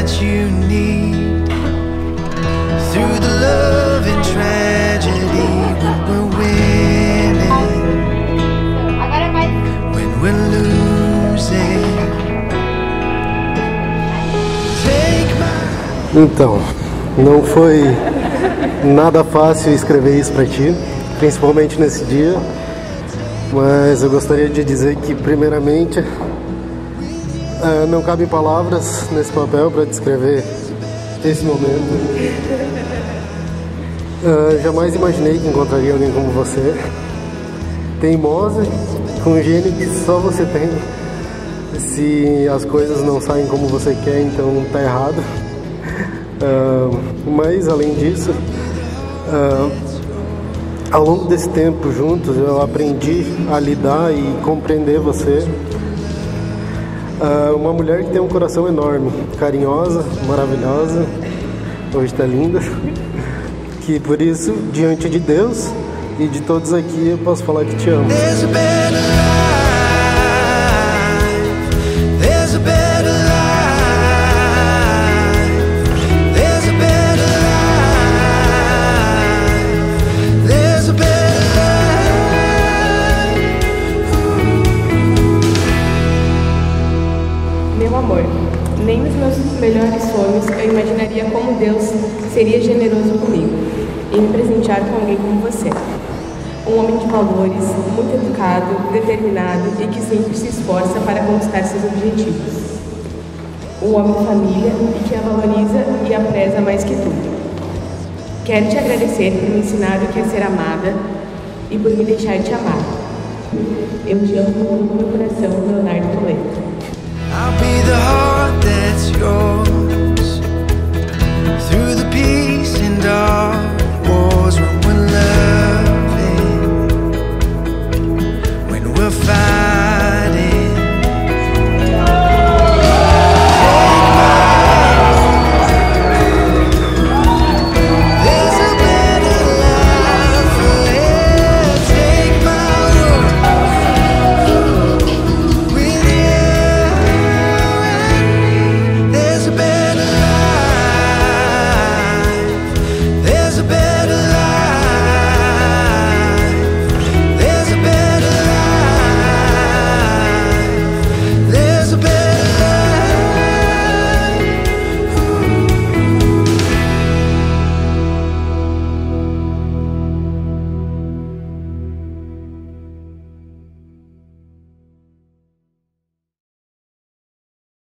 that you need. Through the love and tragedy, when we're winning, when we're losing. Take my... Então, não foi nada fácil escrever isso pra ti, principalmente nesse dia, mas eu gostaria de dizer que, primeiramente, não cabem palavras nesse papel para descrever esse momento. Jamais imaginei que encontraria alguém como você, teimosa, com um gênio que só você tem. Se as coisas não saem como você quer, então tá errado. Mas além disso, ao longo desse tempo juntos, eu aprendi a lidar e compreender você. Uma mulher que tem um coração enorme, carinhosa, maravilhosa, hoje tá linda, que por isso, diante de Deus e de todos aqui, eu posso falar que te amo. Meu amor, nem nos meus melhores sonhos eu imaginaria como Deus seria generoso comigo em me presentear com alguém como você. Um homem de valores, muito educado, determinado e que sempre se esforça para conquistar seus objetivos. Um homem de família e que a valoriza e a preza mais que tudo. Quero te agradecer por me ensinar o que é ser amada e por me deixar te amar. Eu te amo com todo o meu coração, Leonardo Toledo. I'll be the heart that's yours, through the peace and all.